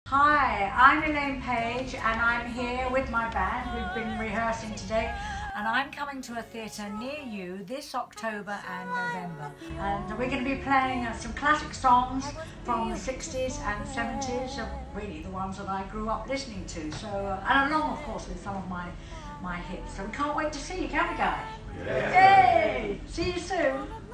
Hi, I'm Elaine Paige and I'm here with my band. We've been rehearsing today and I'm coming to a theatre near you this October and November. And we're going to be playing some classic songs from the 60s and 70s, really the ones that I grew up listening to. So, and along of course with some of my hits. So we can't wait to see you, can we guys? Yeah. Yay! See you soon.